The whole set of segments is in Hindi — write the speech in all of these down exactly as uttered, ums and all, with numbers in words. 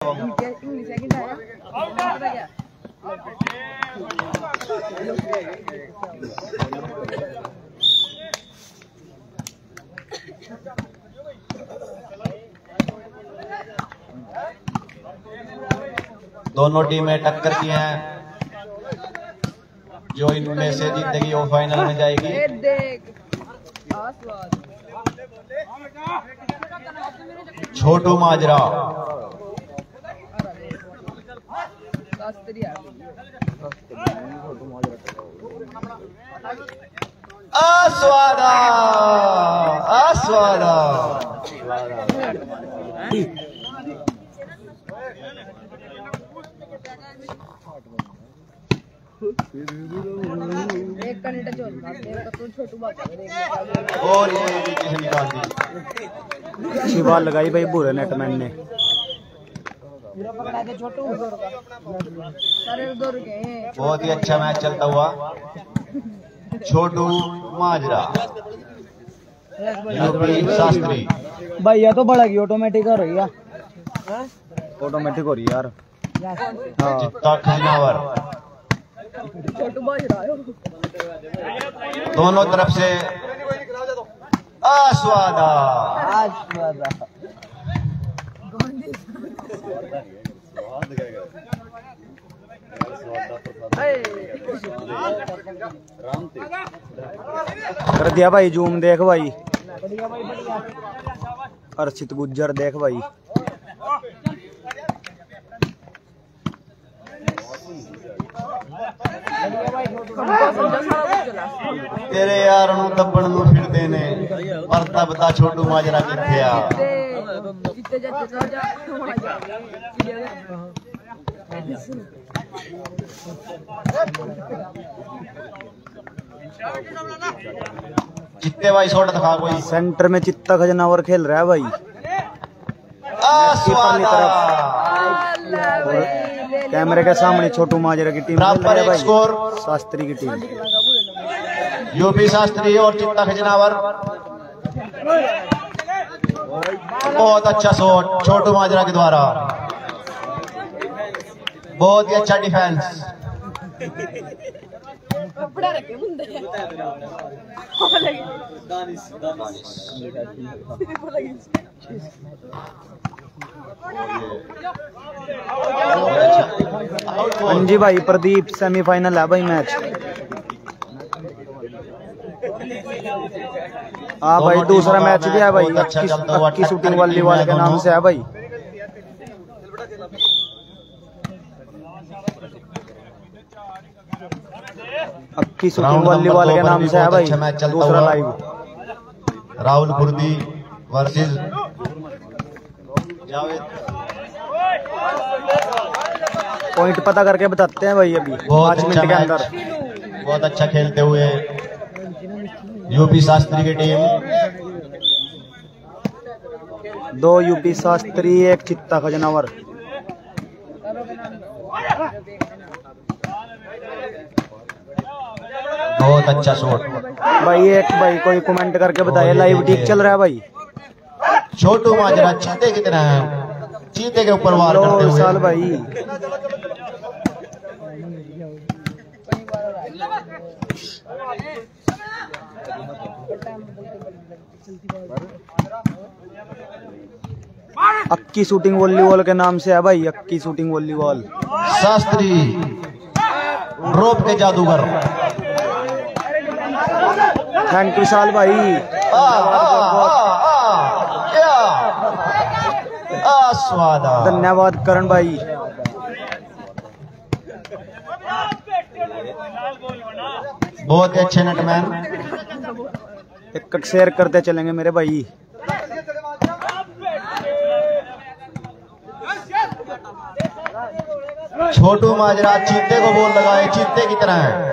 दोनों टीमें टक्कर की हैं, जो इनमें से जीतेगी वो फाइनल में जाएगी। छोटू माजरा आस्वादा आस्वादा एक कनेक्टर जोड़ तो छोटू बात और ये नीचे से निकाल दी। अच्छी बात लगाई भाई बुरे नेटमैन ने। बहुत ही अच्छा मैच चलता हुआ। छोटू माजरा यूपी शास्त्री भैया तो बड़ा की ऑटोमेटिक हो रही है, ऑटोमेटिक हो रही है यार। चित्ता खजनावर दोनों तरफ से आस्वादा आस्वादा। कर दिया भाई जूम, देख भाई अर्चित गुज्जर देख भाई। तेरे यार नू दबण नू फिरदे ने पर तबता छोटू माजरा किथे आ। चित्ते भाई शॉट दिखा कोई। सेंटर में चित्ता खजनावर खेल रहा है भाई। कैमरे के सामने छोटू माजरा की टीम खेल रही है भाई, स्कोर शास्त्री की टीम। यूपी शास्त्री और चित्ता खजनावर। बहुत अच्छा शॉट छोटू माजरा के द्वारा, बहुत ही अच्छा डिफेंस। हाँ जी भाई प्रदीप सेमीफाइनल है भाई मैच। हाँ भाई दूसरा मैच भी है भाई, अक्की शूटिंग वॉलीबॉल के नाम से है भाई। अक्की शूटिंग वॉलीबॉल के नाम से है भाई दूसरा live. Rahul Kurdi versus Javed. Point पता करके बताते हैं भाई अभी पाँच मिनट के अंदर। बहुत अच्छा खेलते हुए यूपी शास्त्री की टीम। दो यूपी शास्त्री, एक चित्ता खजनावर। बहुत अच्छा शॉट भाई। एक भाई कोई कमेंट करके बताइए लाइव ठीक चल रहा है भाई। छोटू माजरा चीते कितना है, चीते के ऊपर वार करते हुए साल भाई। अक्की शूटिंग वॉलीबॉल के नाम से है भाई, Akki shooting volleyball. Shastri drop के जादूगर। थैंक यू साल भाई। आ, आ, आ, आ, क्या आस्वादा। धन्यवाद करण भाई। बहुत ही अच्छे नटमैन। एक शेयर करते चलेंगे मेरे भाई। छोटू माजरा चीते को बोल लगाए, चीते की तरह है।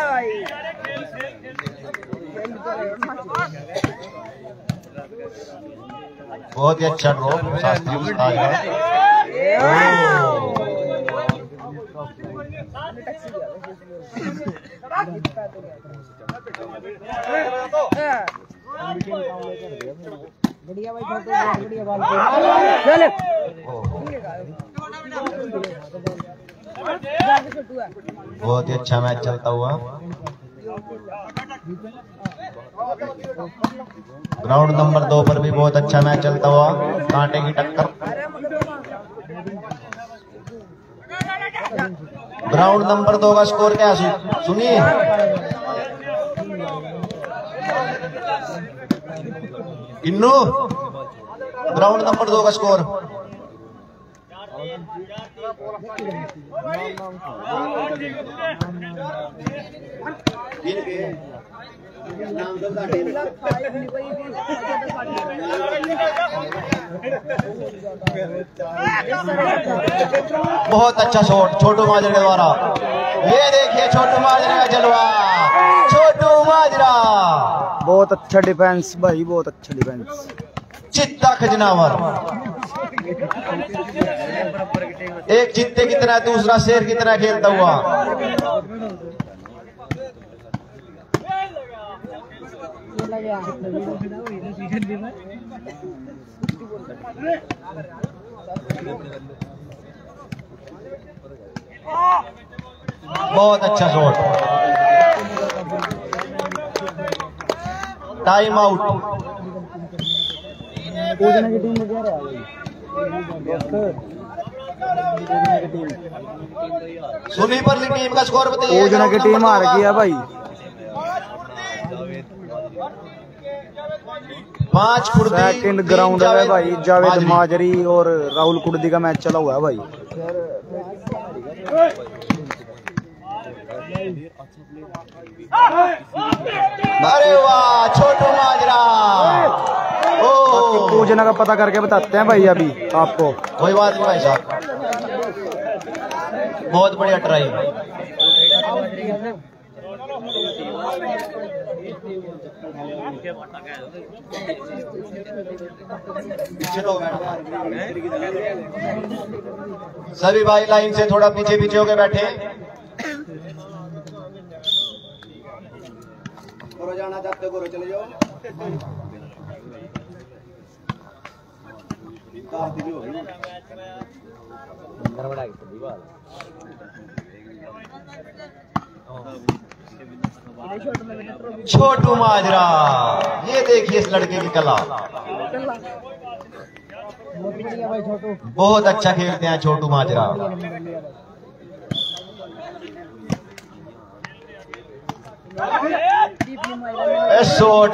भाई बहुत ही अच्छा ड्रॉप शास्त्री उस्ताद का। बढ़िया भाई छोटू, बढ़िया बाल चल बहुत ही अच्छा मैच चलता हुआ। ग्राउंड नंबर दो पर भी बहुत अच्छा मैच चलता हुआ, कांटे की टक्कर। ग्राउंड नंबर दो का स्कोर क्या है सुनिए। इन्नू ग्राउंड नंबर दो का स्कोर बहुत अच्छा शॉट छोटू माजरा के द्वारा। ये देखिए छोटू माजरा का जलवा, छोटू माजरा। बहुत अच्छा डिफेंस भाई, बहुत अच्छा डिफेंस। चित्ता खजनावर, एक चित्ते की तरह दूसरा शेर की तरह खेलता हुआ। बहुत अच्छा शॉट। Time out. पूजना की टीम में क्या रहा भाई? सुनी परली टीम का स्कोर बताइए। पूजना की टीम हार गई है भाई। पांच खुर्दी सेकंड ग्राउंड है भाई। जावेद माजरी और राहुल कुर्दी का मैच चला हुआ है भाई। अरे वाह छोटू माजरा। ओ पूजना का पता करके बताते हैं भाई अभी आपको। कोई बात नहीं भाई साहब, बहुत बढ़िया ट्राई। सभी भाई लाइन से थोड़ा पीछे पीछे होके बैठे। जाना चाहते हो चले जाओ। छोटू माजरा, ये देखिए इस लड़के की कला। बहुत अच्छा खेलते हैं छोटू माजरा। शॉट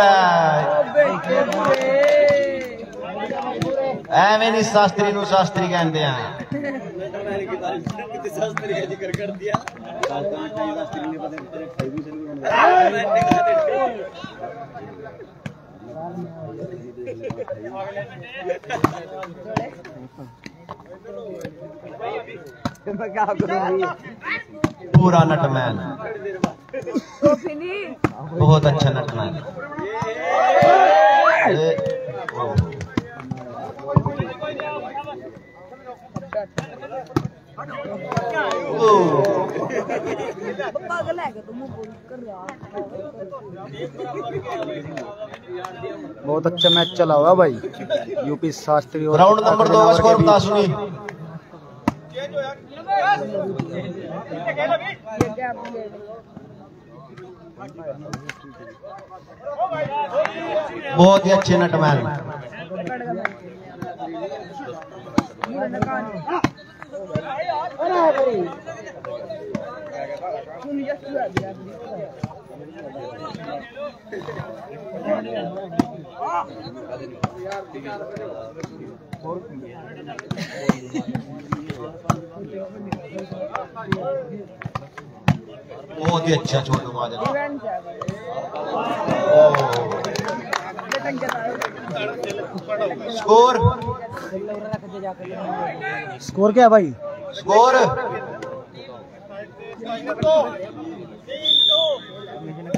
ਐਵੇਂ ਨਹੀਂ ਸ਼ਾਸਤਰੀ ਨੂੰ ਸ਼ਾਸਤਰੀ ਕਹਿੰਦੇ ਆ। पूरा नटमैन, बहुत अच्छा नटमैन। बहुत अच्छा मैच चला हुआ भाई यूपी शास्त्री। राउंड नंबर दो का स्कोर बता सुनी। बहुत ही अच्छे नटमैन। बहुत ही अच्छा छोटू माजरा। स्कोर स्कोर क्या है भाई? स्कोर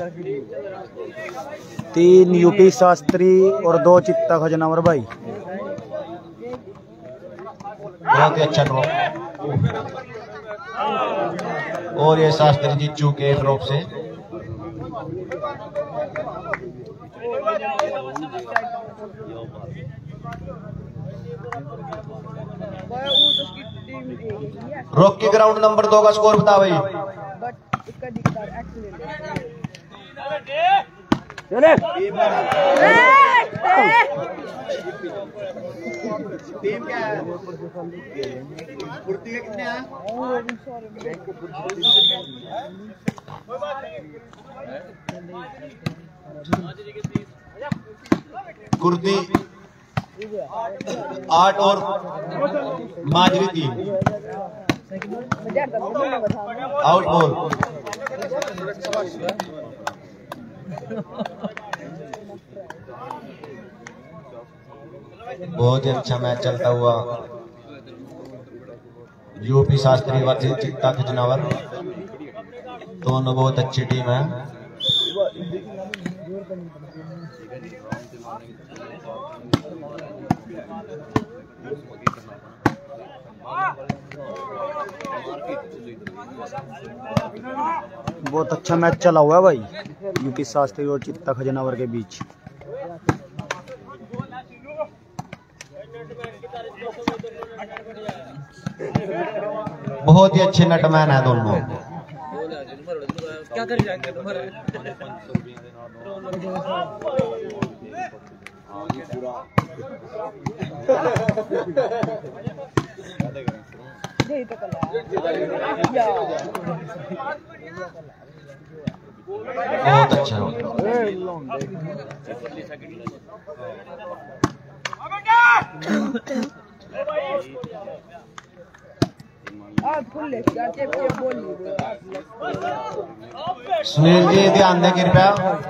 तीन यूपी शास्त्री और दो चित्ता खजनावर भाई। बहुत ही अच्छा ड्रॉप। और ये शास्त्री जीत चुके हैं ड्रॉप से। रॉकी ग्राउंड नंबर दो का स्कोर बता भाई। चले टीम क्या है? कुर्ती के कितने हैं? कुर्ती आठ और माजरी तीन। Out ball. बहुत ही अच्छा मैच चलता हुआ यूपी शास्त्री वर्सेस चित्ता खजनावर। दोनों बहुत अच्छी टीम है। बहुत अच्छा मैच चला हुआ है भाई यूपी शास्त्री और चित्ता खजनावर के बीच। बहुत ही अच्छे नटमैन है दोनों। क्या कर जाएंगे तुम्हारे बहुत अच्छा सुनील जी ध्यान दें कृपया।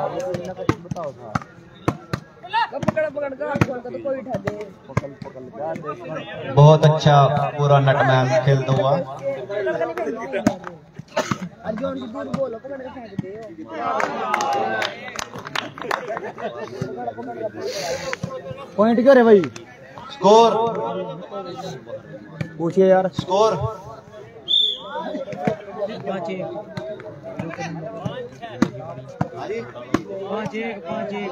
बहुत अच्छा पूरा नटमैन खेलता हुआ। पॉइंट क्या है भाई? स्कोर पूछिए यार। स्कोर पाँच एक पाँच एक पाँच एक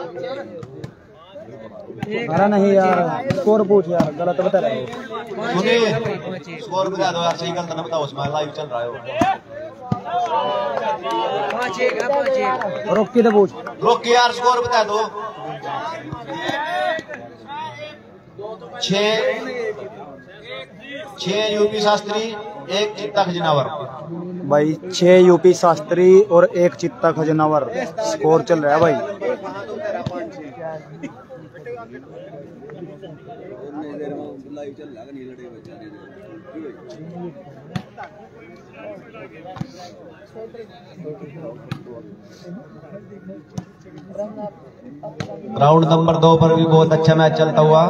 अरे नहीं यार स्कोर पूछ यार, गलत बता रहे हो। सुनिए स्कोर बता दो यार, सही गलत ना बताओ, उसमें लाइव चल रहा है। पाँच एक पाँच एक रोक के तो पूछ। रोक के यार स्कोर बता दो। छह छह यूपी शास्त्री एक चित्ता खजनावर। भाई छह यूपी शास्त्री और एक चित्ता खजनावर स्कोर चल रहा है भाई। राउंड नंबर दो पर भी बहुत अच्छा मैच चलता हुआ।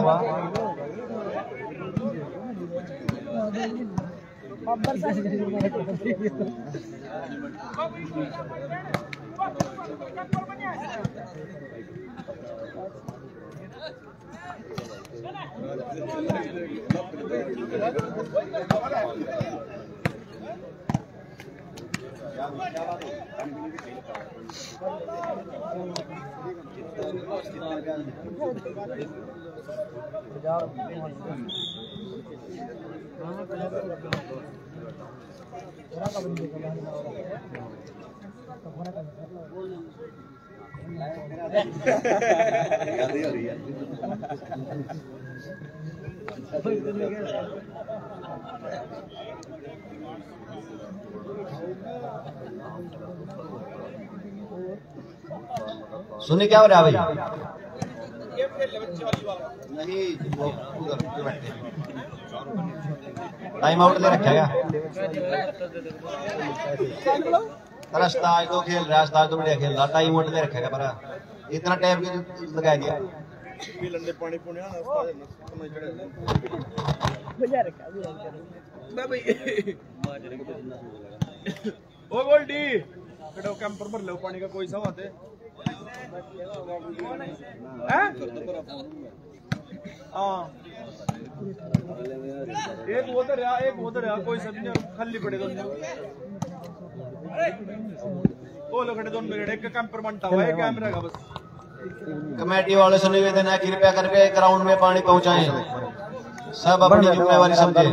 सुनिए क्या हो रहा है भाई? नहीं वो उधर बैठे टाइम आउट ले रखा क्या? रस्ताज तो खेल रहा है, रस्ताज तो बढ़िया खेल रहा, टाइम आउट ले रखा क्या? पर इतना टाइम लगा दिया। पानी ओ गोल्डी कड़ो कैंपर भर लो पानी का कोई सा बात है हां एक उधर रहा एक उधर रहा कोई सब नहीं खाली पड़े दोनों वो लोग खड़े दोनों में एक कैंपर मंटा हुआ है कैमरा का बस। कमेटी वालों से निवेदन है कृपया करके ग्राउंड में पानी पहुंचाएं, सब अपनी जिम्मेवारी समझें।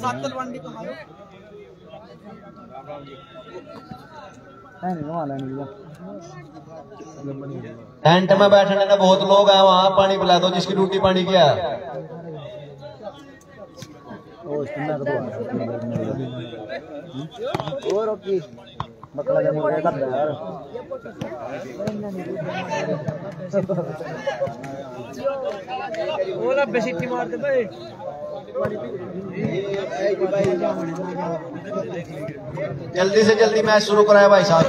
टेंट में बैठने ना बहुत लोग हैं, वहाँ पानी पिला दो जिसकी ड्यूटी पानी किया। ओला बेसिटी मार दे भाई। जल्दी से जल्दी मैच शुरू कराया भाई साहब।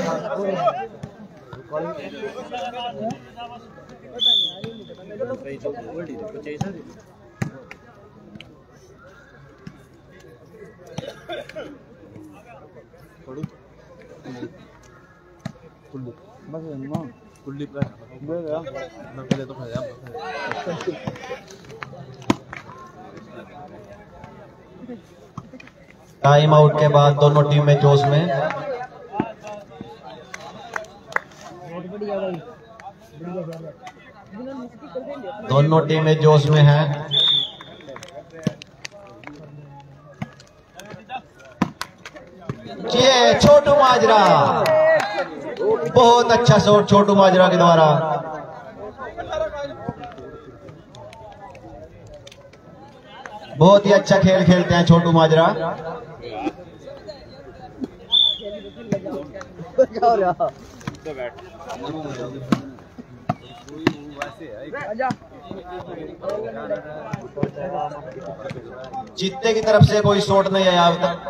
टाइम आउट के बाद दोनों टीम में जोश में। दोनों टीमें जोश में हैं। ये छोटू माजरा, बहुत अच्छा शॉट छोटू माजरा के द्वारा। बहुत ही अच्छा खेल खेलते हैं छोटू माजरा। जीतने की तरफ से कोई शॉट नहीं आया अब तक।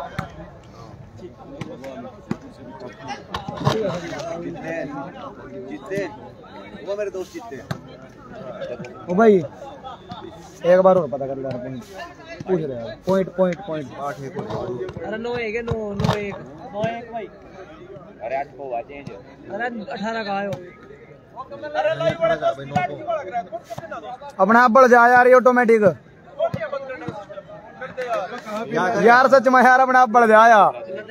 जीते वो मेरे दोस्त जीते। ओ भाई एक बार और पता कर लेना, पॉइंट पूछ रहे हैं। पॉइंट पॉइंट पॉइंट आठ एक। अरे नौ एक है, नौ नौ एक नौ एक भाई। अरे आज को आ चेंज। अरे अठारह का आयो। अपने आप बढ़ जा यार, ये ऑटोमेटिक यार, सच में यार अपने आप बढ़ जा यार।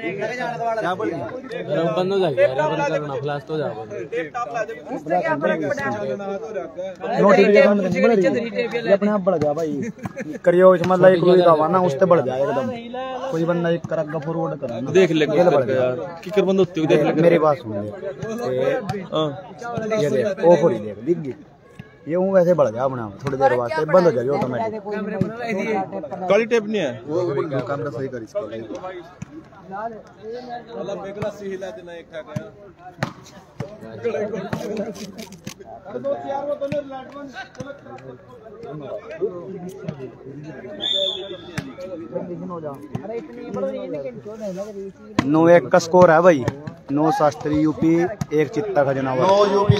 बंद हो जाएगा यार, बंद करना फ्लैश तो जा। नोटिफिकेशन अपने आप बढ़ जा भाई। करियो मतलब एक कोई दवा ना उससे बढ़ जाए एकदम। कोई बंदा एक करगा फॉरवर्ड कर देख ले यार किकर बंद होती है। देख ले मेरी बात सुन ले। ये देख ओ फोड़ी देख दिख गई। ये हूँ वैसे बढ़ गया अपना, थोड़ी देर बाद से बंद हो जाएगी ऑटोमेटिक। काली टेप नहीं है वो कैमरा सही कर इसको। नौ एक का स्कोर है भाई। नौ शास्त्री यूपी, एक चित्ता खजनावर। नौ यूपी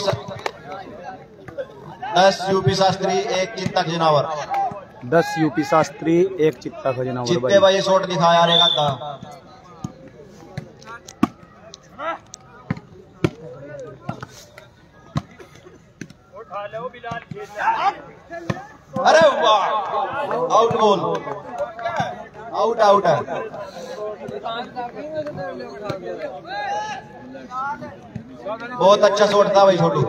दस यूपी शास्त्री, एक चित्ता खजनावर। दस यूपी शास्त्री, एक चित्ता खजनावर। जीतते भाई शॉट दिखाया रहेगा था। अरे वाह, आउट बॉल, आउट आउट है। बहुत अच्छा शॉट था भाई छोटू।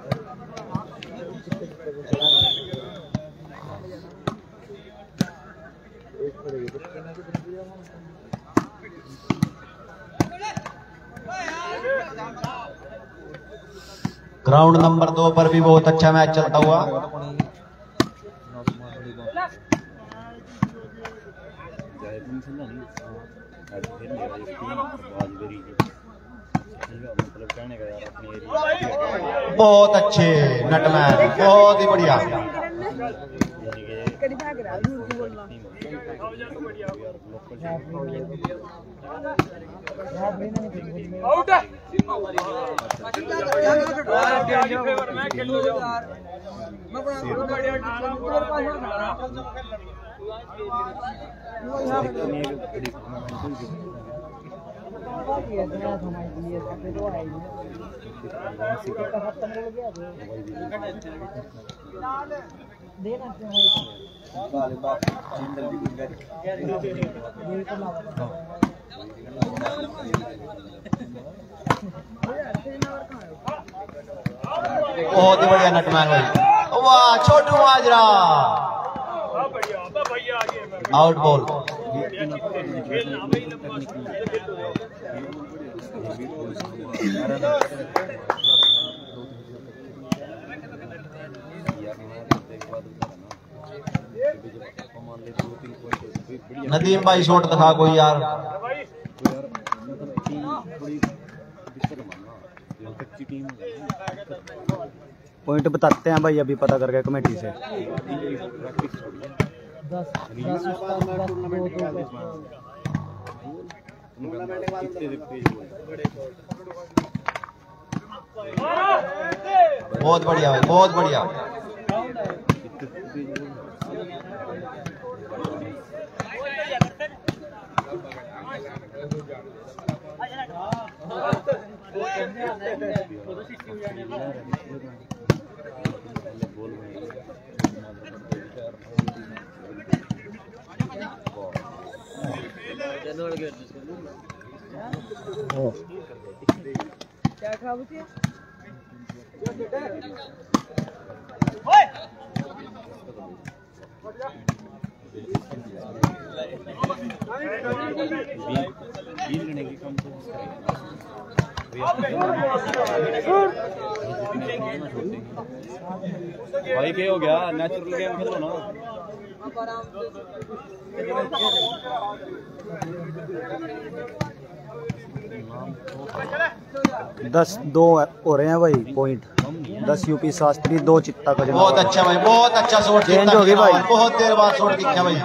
ग्राउंड नंबर दो पर भी बहुत अच्छा मैच चलता हुआ। बहुत अच्छे नटमैन, बहुत ही बढ़िया। बहुत ही बढ़िया नटमैन भाई, वाह छोटू माजरा, आउट बॉल। नदीम भाई शॉट दिखा कोई यार। पॉइंट बताते हैं भाई, अभी पता करके कमेटी से। बहुत बढ़िया भाई, बहुत बढ़िया। क्या खराब होती है? भाई क्या हो गया, नेचुरल गेम खेलो ना। दस दो हो रहे हैं भाई पॉइंट। दस यूपी शास्त्री, दो चित्ता का। बहुत अच्छा भाई, बहुत अच्छा शॉट चेंज हो गई भाई, बहुत देर बाद शॉट दिखा भाई,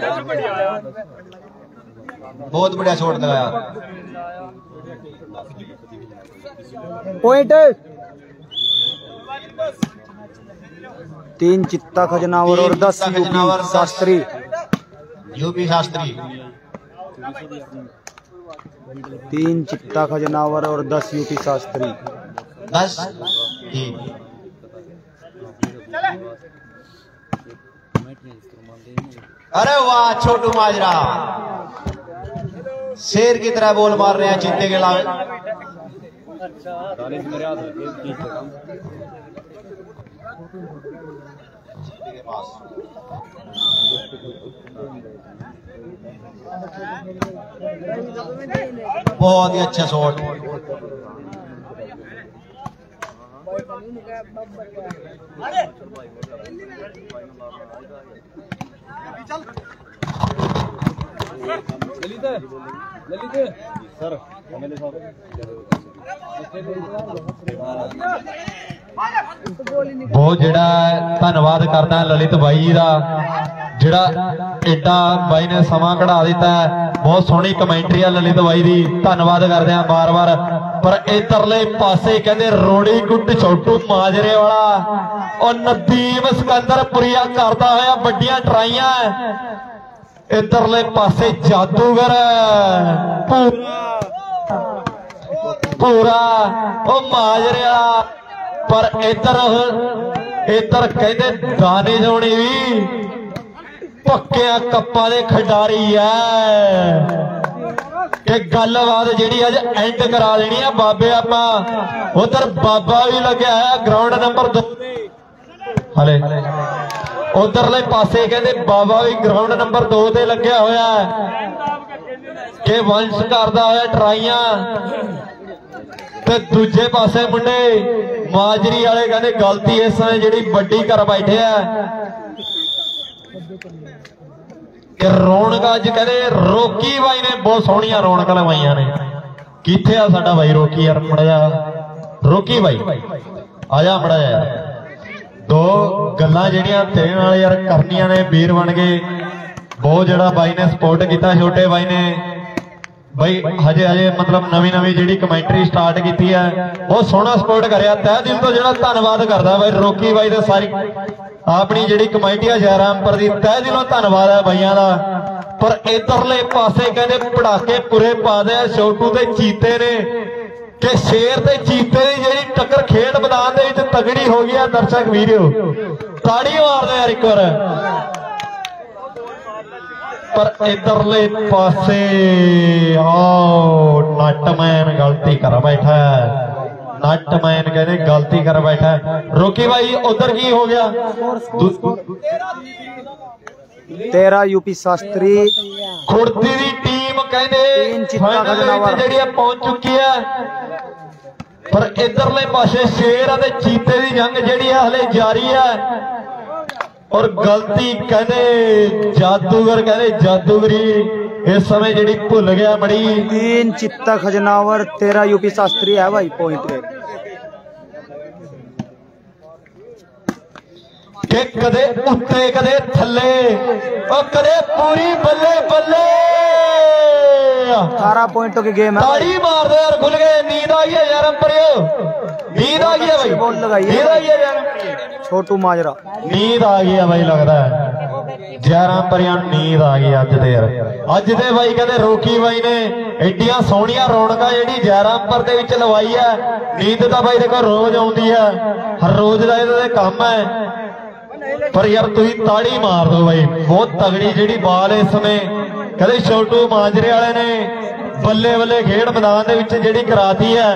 बहुत बढ़िया शॉट लगाया। पॉइंट तीन चित्ता खजनावर और दस यूपी शास्त्री। यूपी शास्त्री तीन चित्ता खजनावर और दस यूपी शास्त्री। दस तीन। अरे वाह छोटू माजरा, शेर की तरह बॉल मार रहे हैं चित्ते के अलावा। बहुत ही अच्छा शॉट। ललित ललित सर मेरे साथ बहुत जेड़ा धन्यवाद करना ललित भाई का, जेड़ा एडा भाई ने समा कढ़ा दिता है। बहुत सोहनी कमेंट्री है ललित भाई की, धन्यवाद करते हैं बार बार। पर इधरले पासे कहते रोड़ी गुट छोटू माजरे वाला और नदीम सिकंदरपुरिया करता होया बड़ियां ट्राइयां। इधरले पासे जादूगर पूरा ओ माजरे वाला, पर इधर इधर कहते दाने जोनी भी पक्किया कप्पा दे खिडारी है कि गलबात जी अज एंड करा देनी है बाबे आपा। उधर बाबा भी लग्या है ग्राउंड नंबर दो हले, उधरले पासे कहते बाबा भी ग्राउंड नंबर दो ते लग्या होया कि वंश करदा होया ट्राइयां। ते दूजे पासे मुंडे माजरी वाले कहते गलती इस समय जी बड़ी कर बैठे है कि रौनक अज कहते रोकी भाई ने बहुत सोहनिया रौनक लवाइया ने। किथे आ साडा भाई रोकी यार, मड़ा जा रोकी भाई आजा मड़ा जा यार। दो गल्लां जिहड़ियां तेरे नाल यार करनियां ने वीर बन गए। बहुत जड़ा भाई ने सपोर्ट किया छोटे भाई ने भाई, हजे हजे मतलब नवी नवी जी कमेंट्री स्टार्ट की है, बहुत सोहना सपोर्ट कराया। तह दिल तो जो धन्यवाद करता भाई रोकी भाई तो सारी अपनी जी कमेटी है जयरामपुर की, तह दिलों धन्यवाद है भाइयों का। पर इधरले पासे कहते पटाके पूरे पा दे छोटू के चीते ने कि शेर ते चीते की जी टक्कर खेड मैदान के तगड़ी हो गई है। दर्शक वीडियो ताड़ी मार दो यार एक बार। पर इधरले पासे आओ नटमैन गलती कर बैठा है। नटमैन कहते गलती कर बैठा है। रोकी भाई उधर की हो गया? तेरह यूपी शास्त्री खुड़ती दी टीम कहते फाइनल जी पहुंच चुकी है। पर इधरले पासे शेर और चीते की जंग जी हले जारी है। और गलती कहते जादूगर कहते जादूगरी इस समय जी भुल गया बड़ी। तीन चित्ता खजनावर तेरह यूपी शास्त्री है भाई पॉइंट पे। कि कदे उत्ते कदे थले और कदे पूरी बल्ले बल्ले। अठारह पॉइंटों की गेम है। ताड़ी मार दो यार, खुल गए। नींद आई है यार अंपरियो, नींद आ गई है भाई। बॉल लगाई नींद आई है यार, छोटू माजरा नींद आ गई है भाई। लगता है जयराम परिया नींद आ गई अज दे यार। अज दे भाई कहते रोकी भाई ने एडिया सोहनिया रौनक जी जयराम पर दे विच लवाई है। नींद तो भाई देखो रोज आउंदी है, हर रोज का इहदा काम है। पर यार तुसी ताड़ी मार दो भाई, बहुत तगड़ी जी बाल इस समय कहते छोटू मांजरे वाले ने बल्ले बल्ले खेड मैदान दे विच जिहड़ी कराती है।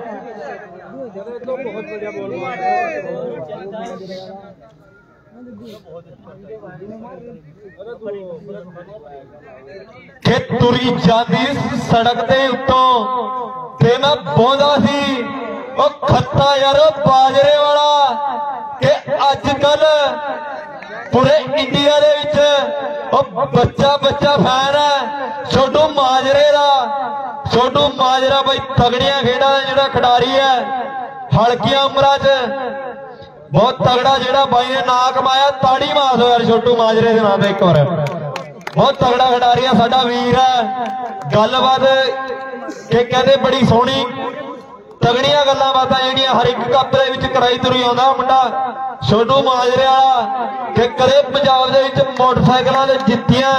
कि तुरी जाती सड़क के उत्तों ते मैं बोंदा सी ओ खत्ता यार बाजरे वाला कि अजकल पूरे इंडिया दे विच ओ बच्चा बच्चा फैन है छोटू माजरे का। छोटू माजरा भाई तगड़िया खेडा का जिहड़ा खिडारी है, हल्किया उमरां च बहुत तगड़ा जिहड़ा भाई ने नाम कमाया। ताड़ी मार दो यार छोटू माजरे के नाम एक बार। बहुत तगड़ा खिडारी है साडा वीर है। गलबात के कहते बड़ी सोहनी तगड़िया गल्लां बातां जिहड़ियां हर एक कप दे विच कराई तुरी आउंदा मुंडा छोटू माजरे वाला कि कदे पंजाब दे विच मोटरसाइकिलां ते जित्तियां।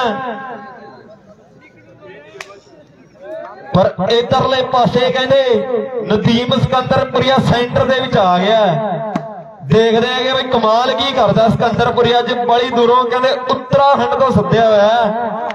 पर इधरले पासे कहते नदीम सिकंदरपुरिया सेंटर दे विच आ गया। देखते हैं कि भाई कमाल की करता सिकंदरपुरी। अज बड़ी दूरों कहते उत्तराखंड तो सद्या हुआ है।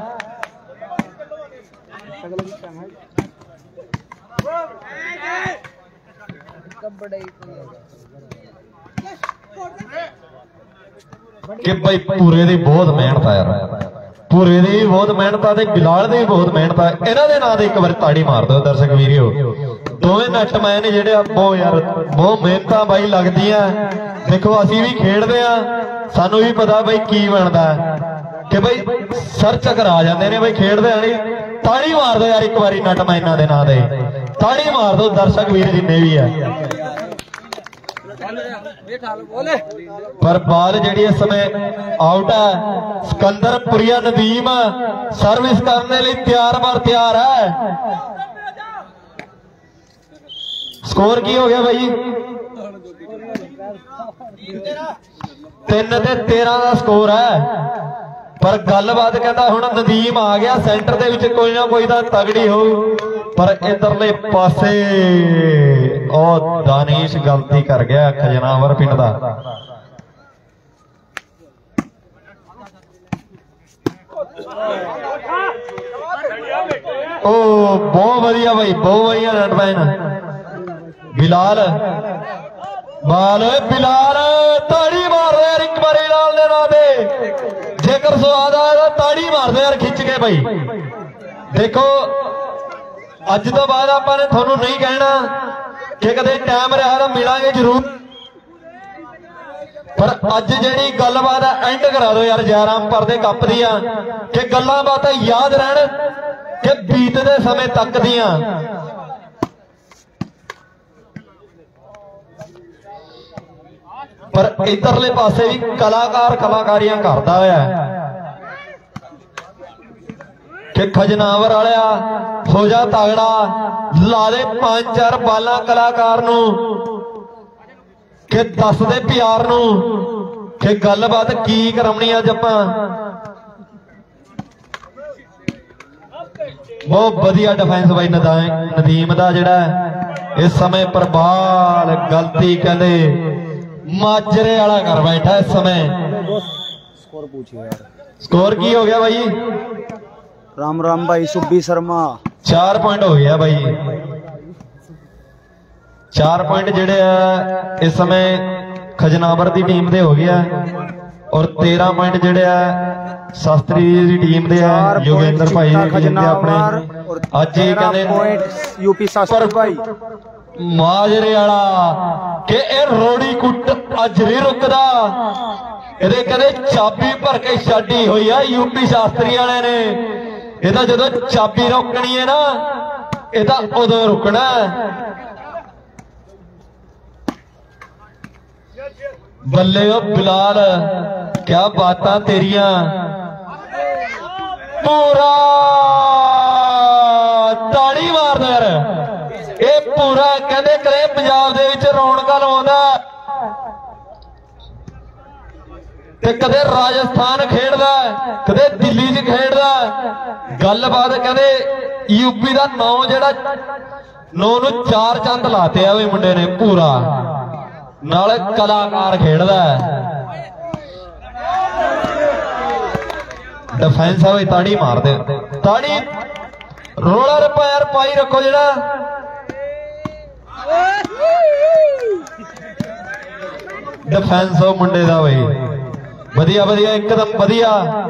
कि भाई पूरे दी बहुत मेहनत है यार, पूरे दी भी बहुत मेहनत है, बिलाल दी भी बहुत मेहनत है। इन्हां दे नाम एक बार ताड़ी मार दो दर्शक वीडियो। दोवें नटमैन जिहड़े बहुत यार बहुत मेहनत भाई लगदियां। देखो असीं भी खेडदे आ, सानू भी पता भाई की बनदा है कि भाई सर चक्कर आ जांदे ने भाई खेडदे नहीं। ताड़ी मार दो यार एक बारी नटमैनां दे नाम दे, ताड़ी मार दो दर्शक वीर जिन्ने भी है। पर बाल जी इस समय आउट है। सिकंदरपुरिया नदीम सर्विस करने लिए तैयार बार तैयार है। स्कोर की हो गया भाई? तीन ते तेरह का स्कोर है। पर गलबात कहता हुण नदीम आ गया सेंटर दे विच कोई ना कोई तो तगड़ी हो। पर इधरले पासे ओ दानिश गलती कर गया खजनावर पिंड दा। ओ बहुत वधिया भाई, बहुत वधिया नटमैन बिलाल बाल बिलाल ताड़ी मार यार एक बार बिलाल दे नाम दे। जेकर स्वाद आया ताड़ी मार दो यार खिंच के भाई। देखो अज तो बाद आपने थोनू नहीं कहना कि कदे टाइम रहा तो मिलांगे जरूर। पर अज जी गलबात एंड करा दो यार जयराम पर दे कप दियां कि गल्लां बातां याद रहन कि बीतदे समय तक दियां। पर इधरले पासे भी कलाकार कलाकारियां करदा होया कि खजनावर वालिया हो जा तगड़ा, ला दे पांच चार बालां कलाकार नू कि दस दे प्यार नू कि गलबात की करनी अज आपां। बहुत वधिया डिफेंस बाई नदीम का जिहड़ा इस समय पर बाल गलती कहते माजरे वाला कर बैठा इस समय। स्कोर पूछिए यार, स्कोर की हो गया भाई? राम राम भाई सुब्बी शर्मा। चार पॉइंट हो गया भाई, चार पॉइंट जिहड़े आ इस समय खजनावर की टीम दे हो गया और तेरह पॉइंट जिहड़े आ शास्त्री की टीम दे आ योगेंद्र भाई अपने अज ही कहते यूपी शास्त्री भाई माजरे वाला कि ए रोड़ी कुट अज नहीं रुकदा, ਇਹਦੇ ਕਹਿੰਦੇ ਚਾਬੀ भर के ਛੱਡੀ ਹੋਈ ਆ यूपी शास्त्री वाले ने। ਇਹਦਾ ਜਦੋਂ ਚਾਬੀ ਰੋਕਣੀ है ना ਇਹਦਾ ਉਦੋਂ रुकना। बल्ले ओ बिलाल क्या बातां तेरिया, पूरा ताड़ी मारदा यार ये पूरा कहते करे पंजाब दे विच रौनकां लाउंदा ते कदे राजस्थान खेडदा कदे दिल्ली च खेडदा। गलबात कहते यूपी का नौ जिहड़ा नौ नूं चार चंद लाते आ मुंडे ने पूरा नाले कलाकार खेडदा डिफेंस है ताड़ी मार दे ताड़ी रोलर पैर पाई रखो जेड़ा डिफेंस हो मुंडे दा भाई वधिया वधिया एकदम वधिया।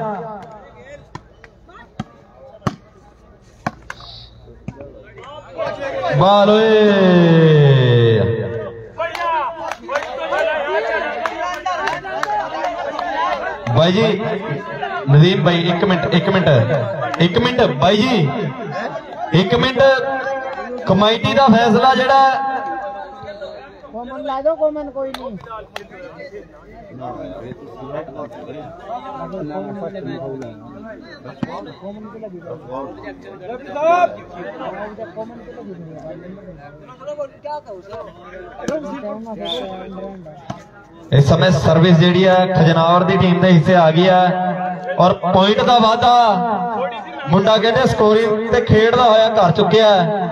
बाल भाई जी नदीम भाई एक मिनट एक मिनट एक मिनट भाई जी एक मिनट कमेटी का फैसला जड़ा कॉमन ला दो, कॉमन कोई नहीं। इस समय सर्विस जी खजनावर की टीम के हिस्से आ गई है और पॉइंट का वाधा मुंडा कहते स्कोरिंग ते खेडदा होया कर चुकिया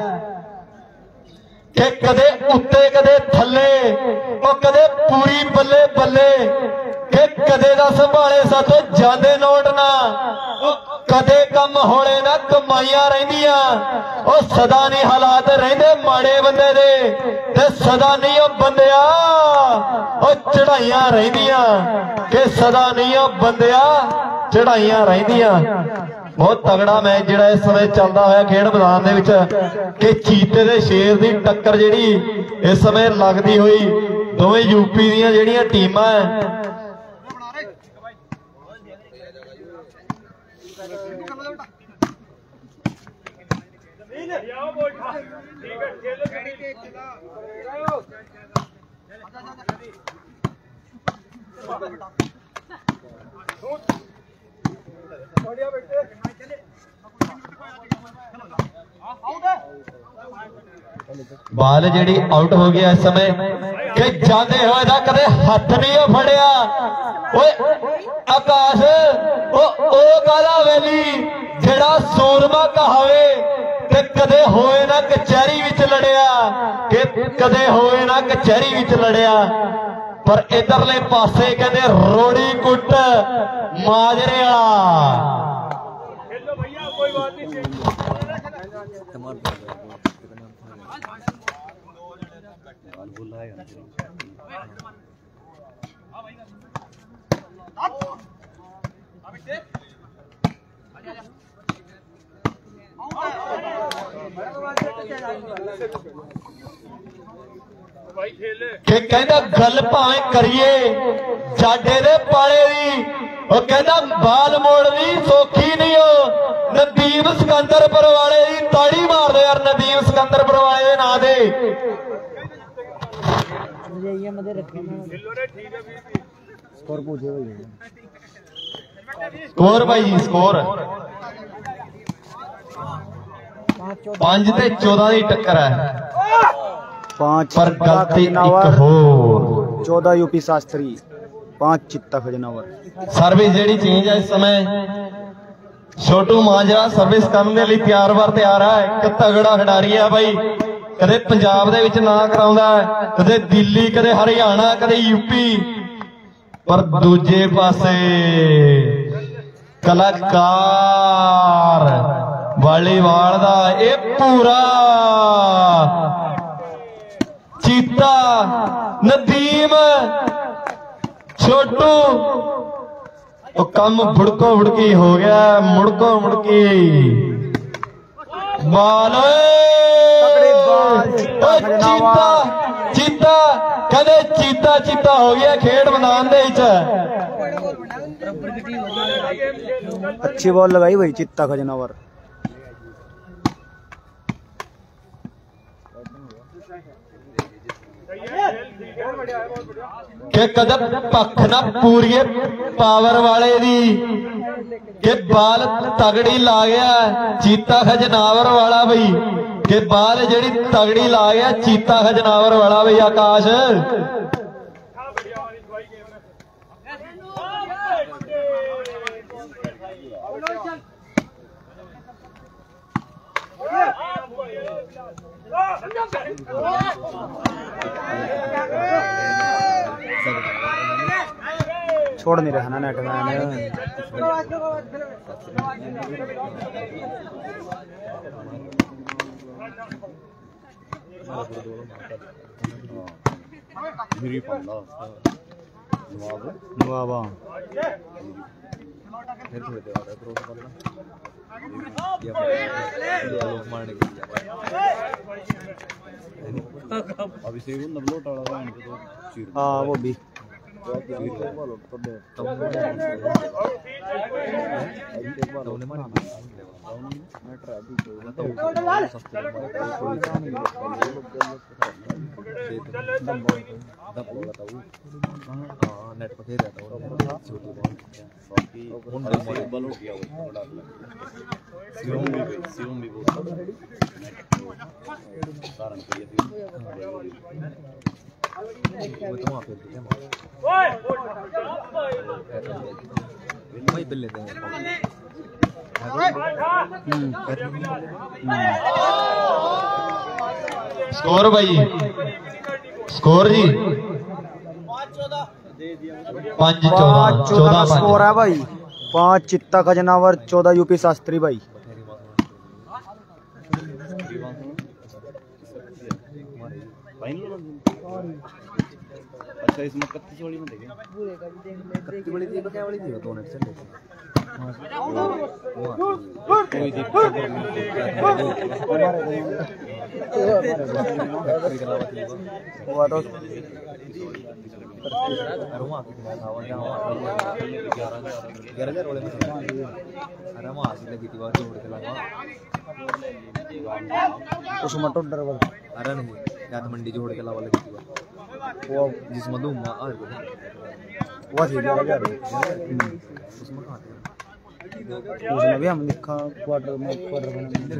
कि कदे उत्ते कदे थले और कदे पूरी बल्ले बल्ले कि कदे दा संभाले साथों जांदे नोट ना कदे कम होने ना कमाइयां रहिंदियां और सदा नहीं हालात रहिंदे माड़े बंदे दे ते सदा नहीं ओ बंदिया और चढ़ाइयां रहिंदियां कि सदा नहीं ओ बंदिया चढ़ाइयां रहिंदियां। बहुत तगड़ा मैच जिहड़ा इस समय चलता होया खेड मैदान दे विच कि चीते दे शेर दी टक्कर जिहड़ी इस समय लगदी हुई दोवें यूपी दीयां जिहड़ियां टीमां बाल जी आउट हो गया इस समय कि जाते हुए ना कदे हथ नहीं फड़िया आकाश काला वैली जेड़ा सूरमा कहावे ते कदे होए ना कचहरी विच लड़िया कि कदे होए ना कचहरी विच लड़िया पर इधरले पासे कहते रोड़ी कुट माजरे वाला कि कहता गल भावे करिए जाडे दे पाले दी और कहता बाल मोड़नी सौखी नहीं हो। नदीम सिकंदरपुर वाले दी ताड़ी मार दो यार नदीम सिकंदरपुर वाले दे ना दे स्कोर पूछे भाई स्कोर भाई जी स्कोर पांच ते चौदह की टक्कर है पांच पर गलती एक हो चौदह यूपी शास्त्री पांच चित्ता खजनावर। सर्विस जी चेंज है इस समय छोटू मांजरा सर्विस करने के लिए तैयार बार तैयार है। एक तगड़ा खिडारी है भाई, कदे पंजाब दे विच नां कराउंदा है, कदे दिल्ली, कदे हरियाणा, कदे यूपी, पर दूजे पासे कलाकार वालीवाल दा ये पूरा चीता नदीम छोटू तो कम बुड़को बुड़की हो गया, मुड़को मुड़की बाल चीता चीता कदे चीता चीता हो गया खेड मैदान दे विच। अच्छी बॉल लगाई भाई चित्ता खजनावर। के कदम पख ना पूरी पावर वाले दी के बाल तगड़ी ला गया चीता खजनावर वाला भाई, के बाल जड़ी तगड़ी ला गया चीता खजनावर वाला भाई आकाश। छोड़ नहीं रहा ना नेट में हाँ वो भी नेट पर खेल रहा था बाकी बल हो गया भी भी कारण वही बिल लेते हैं। स्कोर भाई स्कोर जी पांच चौदह चौदह स्कोर है भाई। पांच चित्ता खजनावर, चौदह यूपी शास्त्री भाई। अच्छा इसमें कत्ती वाली में देखे कत्ती वाली थी क्या वाली थी दो मिनट चल कोई दिक्कत हुआ तो ग्यारह हजार वाले में अरे वहाँ से लगी थी बात जोड़ के लगा उसमें तो डर वाला अरे नहीं याद मंडी जोड़ के लगा लगी थी वो जिसमें दूँ माँ आ रही वो थी ग्यारह हजार उसमें कहाँ थे उसमें भी हम लिखा क्वार्टर में क्वार्टर में दिल्ली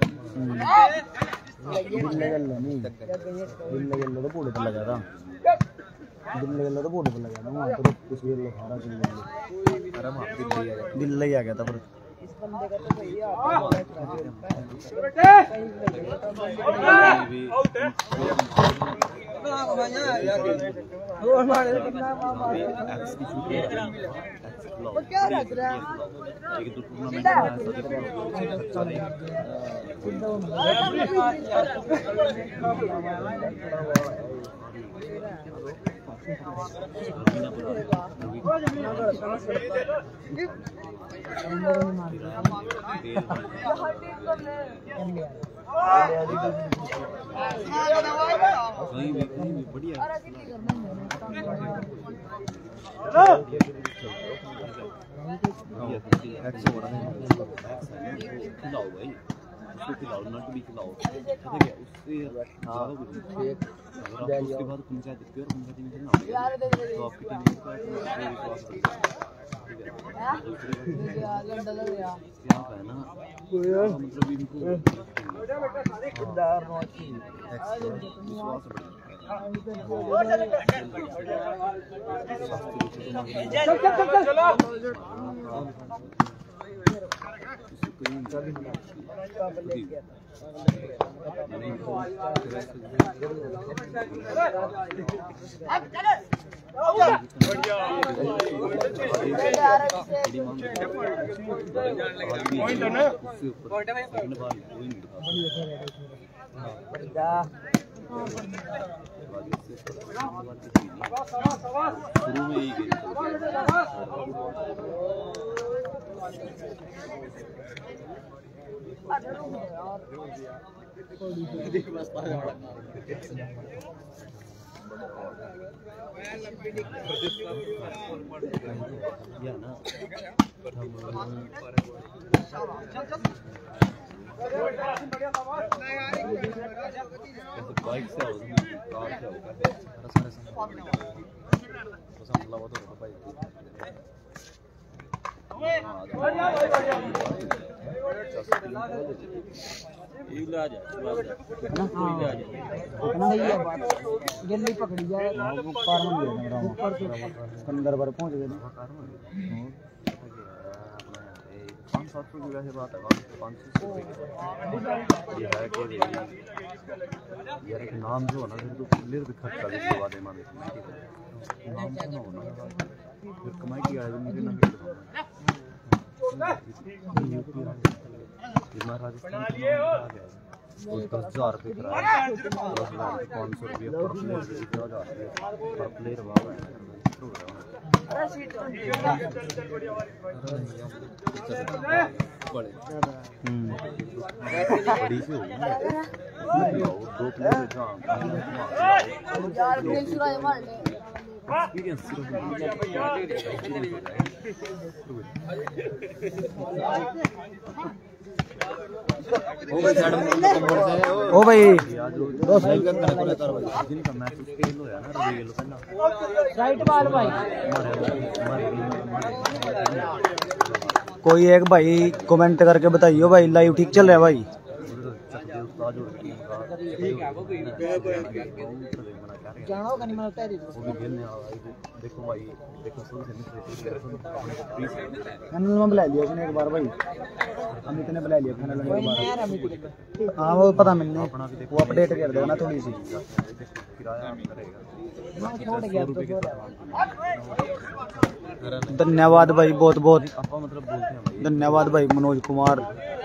गल्ला नहीं दिल्ली गल्ला तो पूरे पे लगा था दिल्ली गल्ला तो पूरे पे लगा था वहाँ तो कुछ भी लिखा रहा दिल्ली अरे वहाँ दिल्ली आ गया दिल्ली आ गया था पर इस बंदे का तो भैया वो क्या रख रहा है बढ़िया खिलाओ भाई उसको खिलाओ नट भी खिलाओ ठीक है उससे हाँ उसके बाद पंचायत की और पंचायत में खिलाओ तो आपकी टीम को विश्वास है ना मतलब इनको शुरू में ही बाइक से आओ कार से आओ सारे सारे बस हमला वो तो बाइक जल्दी पकड़ी जाए अंदर पर पहुंच गए पाँच सात सौ की वैसे बात है पाँच सौ ये है कि यार एक नाम जो है ना फिर तो प्लेयर भी खर्च कर देते बाद में नाम तो ना होना फिर कमाई की आयोजन मुझे ना मिल राजस्थान दस हजार रुपये कराया पाँच सौ रुपये पर प्लेयर पर प्लेयर बड़ी से होगी दो प्लेयर ओ भाई जिनका मैच फेल होया ना रियल पहला राइट बाल भाई कोई एक भाई कमेंट करके बताइयो भाई लाइव ठीक चल रहा है भाई जानो कनी मैं उतार दी देखो भाई देखो सुन से फाइनल में बुला लिया उसने एक बार भाई हम इतने बुला लिया फाइनल में एक बार हाँ वो पता मैंने वो अपडेट कर देगा ना थोड़ी सी धन्यवाद भाई बहुत बहुत धन्यवाद भाई मनोज कुमार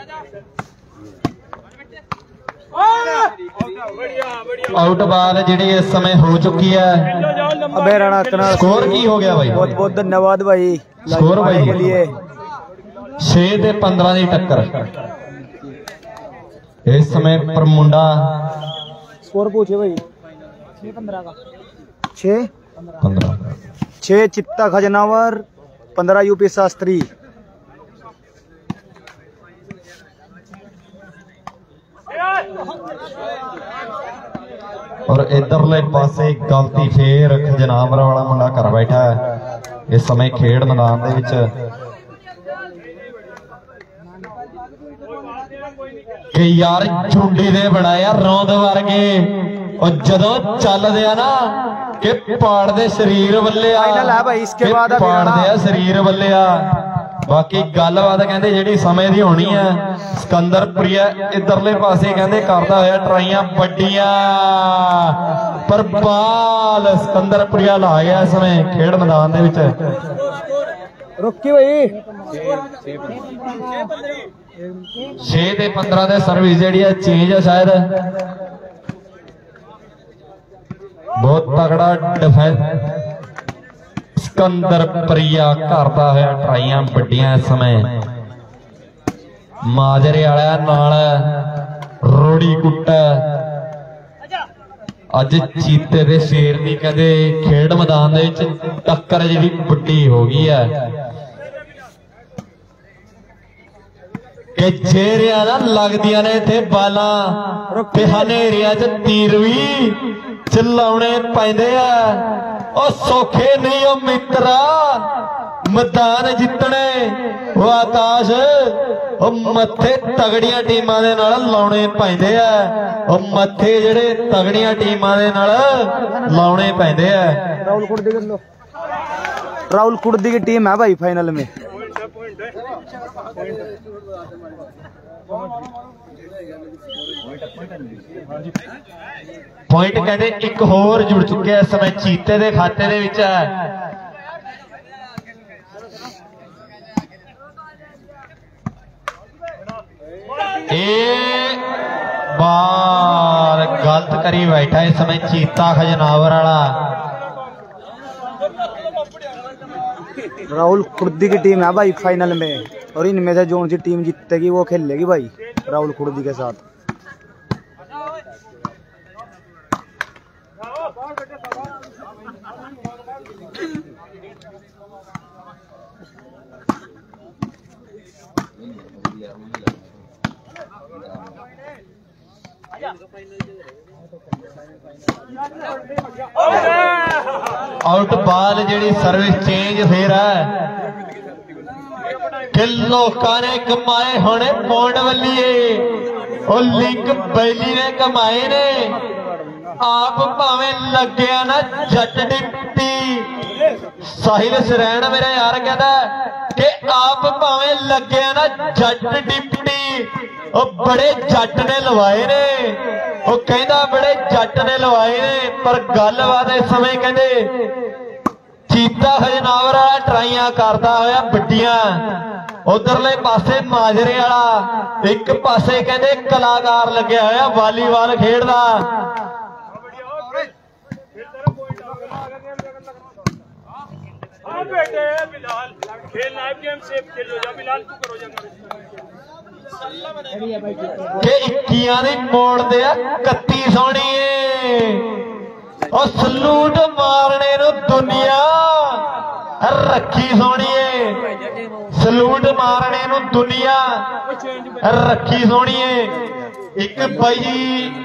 आउट बाल जी इस समय हो चुकी है। अबे राणा कनाल स्कोर की हो गया भाई? बहुत बहुत धन्यवाद भाई स्कोर भाई के लिए छे ते पंद्रह की टक्कर इस समय पर मुंडा स्कोर पूछे भाई छह पंद्रह का छः पंद्रह छः चित्ता खजनावर पंद्रह यूपी शास्त्री और इधरले पासे गलती फेर खजनावर वाला मुंडा कर बैठा है इस समय खेड मैदान दे विच कि यार झुंडी दे बनाया रौंद वर्गे और जदों चलदे आ ना कि पाड़दे शरीर वल्ले आ इसके बाद पाड़दे आ शरीर वल्ले आ बाकी गलबात कहते जी समय की होनी है सिकंदरपुरिया इधरले पासे कहते करता होया ट्राइयां बड़िया पर बाल सिकंदरपुरिया ला गया इस समय खेड मैदान दे विच रुकी भाई छे ते पंद्रह दे सर्विस जी है चेंज है शायद बहुत तगड़ा डिफेंस सिकंदरपुरिया करता है ट्राइयां बड़िया इस समय माजरे वाला नाल रोड़ी कुट अज चीते दे शेर की कहते खेड मैदान दे विच टक्कर जी बड़ी हो गई है कि चेहरिया ना लगदियां ने इत्थे बालां ते हनेरियां च तीर भी चलाउणे पैंदे आ ओ सौखे नहीं ओ मित्रा मैदान जितने वो आकाश ओ मथे तगड़ियां टीमां दे नाल लाउणे पैंदे आ ओ मथे जेड़े तगड़ियां टीमां दे नाल लाउणे पैंदे आ राहुल कुर्दी कर लो राहुल कुर्दी की टीम है भाई फाइनल में पॉइंट कहते एक होर जुड़ चुके इस समय चीते के खाते दे विच है। ए बार गलत करी बैठा इस समय चीता खजनावर वाला। राहुल खुर्दी की टीम है भाई फाइनल में, और इनमें से जो सी टीम जीतेगी वो खेलेगी भाई राहुल खुर्दी के साथ। आउट बाल जी सर्विस चेंज फिर है कि लोगों ने कमाए होने पौंड वलीए और लिंक बैली ने कमाए ने। आप भावें लग्या ना जट डिप्टी साहिल सरैन मेरा यार कहता कि आप भावें लग्या ना जट डिप्टी और बड़े जट ने लवाए ने। वो कहता बड़े जट ने लवाए ने पर गलबात इस समय कहते चीता खजनावर वाला ट्राइयां करता होया बड्डियां। उधरले पासे माजरे वाला एक पासे कहते कलाकार लग्या होया वालीबाल खेडदा। इक्कियां दी मोड़ दे कत्ती सोनी और सलूट मारने नू दुनिया रखी सोनी है। सलूट मारने नू दुनिया रखी सोनी है। एक भाई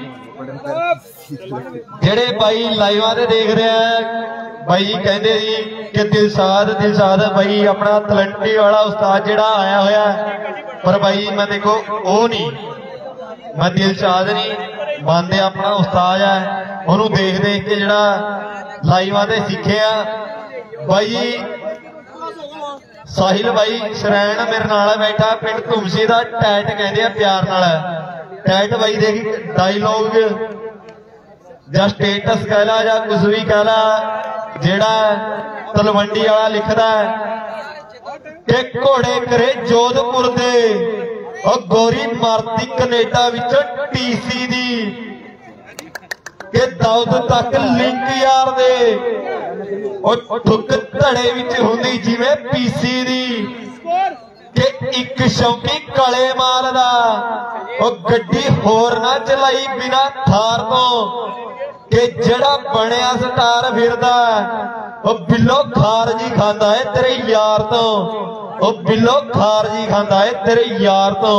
जेड़े भाई लाइवा ते देख रहे हैं भाई जी कहते जी कि दिलशाद दिलशाद भाई अपना तलंटी वाला उस्ताद जेड़ा आया होया, पर भाई मैं देखो वो नहीं, मैं दिलशाद नहीं मानते अपना उस्ताद है। उन्होंने देख देख के जड़ा लाइवा ते सीखिया भाई साहिल भाई सरैन मेरे नाल बैठा पिंड तुमसी का टैट कहते प्यार नाल। टैट भाई देखी डायलॉग या स्टेटस कह ला या कुछ भी कह ला जेड़ा तलवंडी वाला लिखदा है कि घोड़े करे जोधपुर दे और गोरी मारती कनेडा विच टीसी दी के दाऊद तक लिंक यार दे और ठुक धड़े विच हुंदी जिवें पीसी दी के एक शौकी कले मारदा और गड्डी होर ना चलाई बिना थार तो के जड़ा बनया स्टार फिरदा और बिल्लो खारजी खांदा है तेरे यार तो। ओ बिल्लो खारजी खांदा है तेरे यार तो।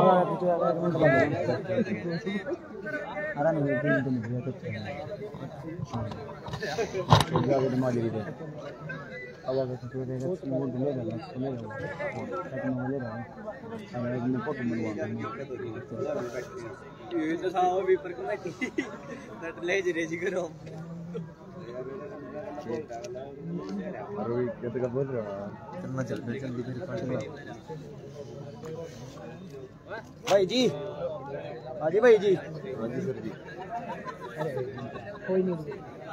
भाई जी हाँ जी भाई जी कोई नहीं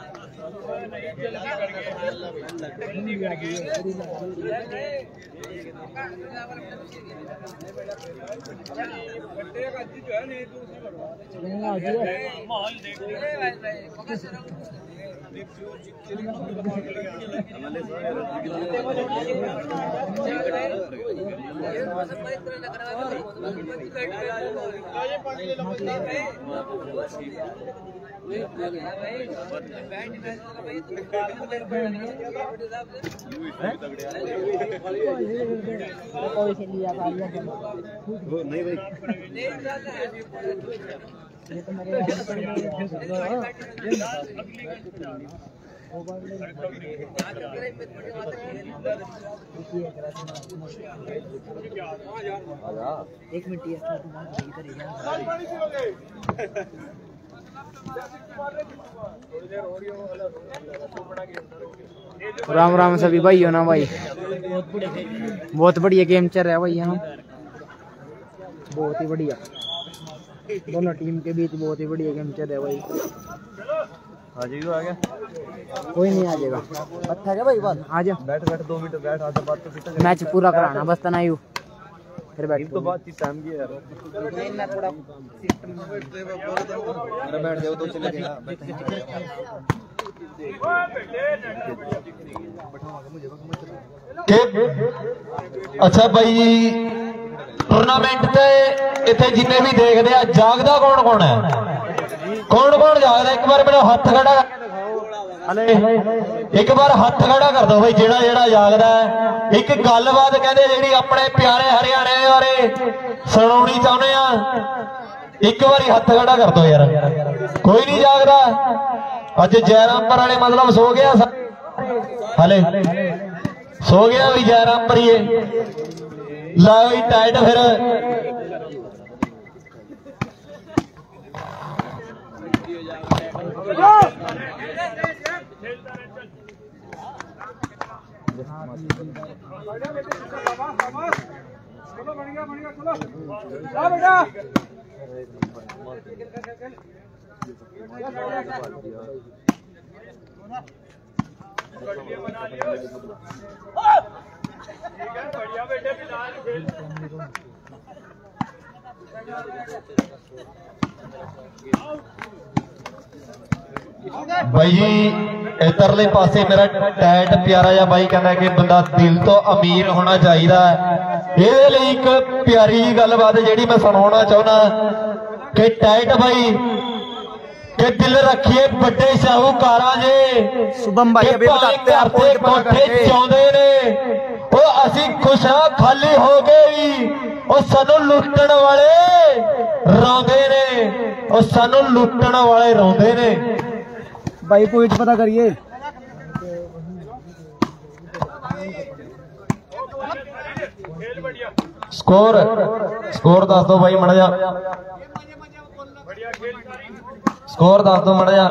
नहीं भाई ये तो मेरे एक मिनट राम राम सभी भाई हो ना भाई, बहुत बढ़िया गेम चल रहा है भाई यहाँ, बहुत ही बढ़िया दोनों टीम के बीच बहुत ही बढ़िया गेम चल रहा है भाई। आ जाइए आगे, कोई नहीं आ जाएगा, अच्छा है भाई बात आ जा, बैठ बैठ दो मिनट बैठ, आधा बात तो फिर मैच पूरा कराना बस तना यू फिर बैठ तो बात चीज टाइम की है यार। अरे बैठ जाओ तो चले गया। अच्छा भाई टूर्नामेंट ते इतने जिन्ने भी देखते हैं जागदा कौन कौन है, कौन कौन जागदा एक बार मेरा हाथ खड़ा, एक बार हाथ खड़ा कर दो भाई जेड़ा जेड़ा जागदा है। एक गलबात कहते जी अपने प्यारे हरियाणे बारे सुनानी चाहते हैं, एक बार हाथ खड़ा कर दो यार, कोई नहीं जागदा। अज जयरामपुर वाले मतलब सो गया हले, सो गया भी जयरामपुर ही ला भी टाइट फिर भाई जी इधरले पासे मेरा टैट प्यारा जा भाई कहता है कि बंदा दिल तो अमीर होना चाहिए। ये एक प्यारी जी गलबात जी मैं सुना चाहना कि टैट भाई के दिल रखिए बड़े शाहूकार जे शुभम भाई अभी बताते हैं आपको कोठे चाहते ने वो असी खुश हाँ खाली हो गए भी सानू लुटन वाले रोंदे ने, वो सानू लुटन वाले रोंदे ने। भाई पॉइंट पता करिए। स्कोर स्कोर दस दो भाई मड़ जा, स्कोर दस दो मड़ जा।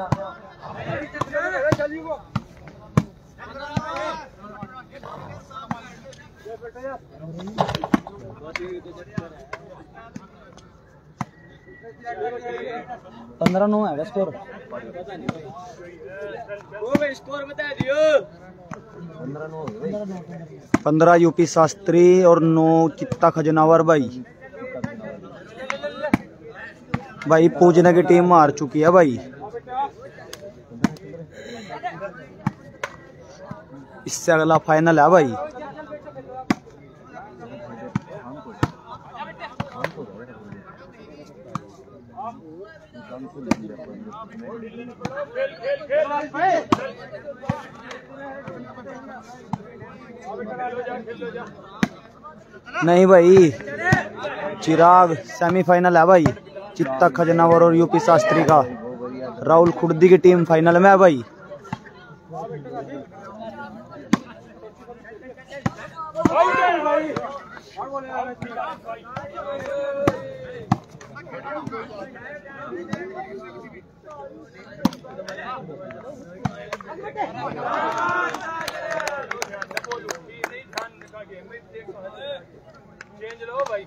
पंद्रह नौ है स्कोर, स्कोर बता दियो। पंद्रह यूपी शास्त्री और नौ चित्ता खजनावर भाई। भाई पूजने की टीम हार चुकी है भाई, इससे अगला फाइनल है भाई। नहीं भाई चिराग सेमीफाइनल है भाई, चित्ता खजनावर और यूपी शास्त्री का। राहुल खुर्दी की टीम फाइनल में है भाई। चेंज लो भाई,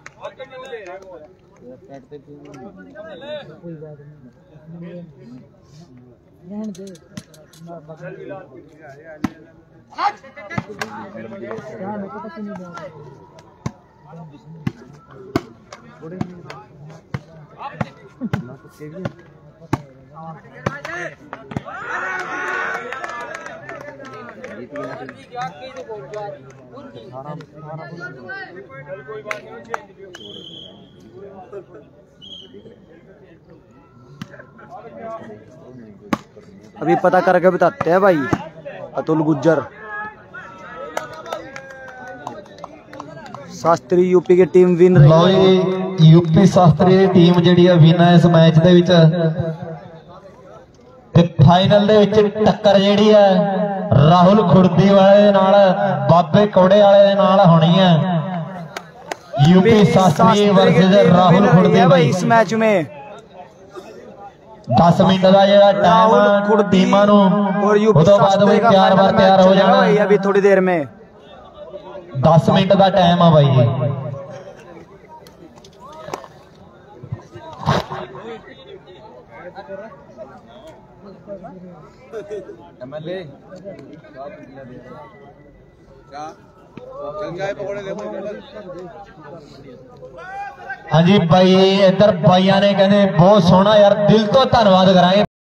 अभी पता करके बताते हैं भाई। अतुल गुज्जर शास्त्री यूपी की टीम विन रही है। यूपी शास्त्री की टीम जी विन है इस मैच दे विच। ते फाइनल दे विच टक्कर जी है राहुल खुर्दी वाले नाल बाबे कौड़े वाले नाल होनी है। यूपी शास्त्री वर्सेस राहुल खुर्दी भाई इस मैच में दस मिनट का ਜਿਹੜਾ टाइम टीमां ਨੂੰ ਉਦੋਂ ਬਾਅਦ ਵੀ ਤਿਆਰ ਬਾਰ ਤਿਆਰ ਹੋ ਜਾਣਾ भाई अभी थोड़ी देर में दस मिनट का टाइम है भाई जी। एमएलए क्या गंगा पकौड़े देखो। हाँ जी भाई इधर भाइया ने कहते बहुत सोहना यार दिल तो धन्यवाद करांगे।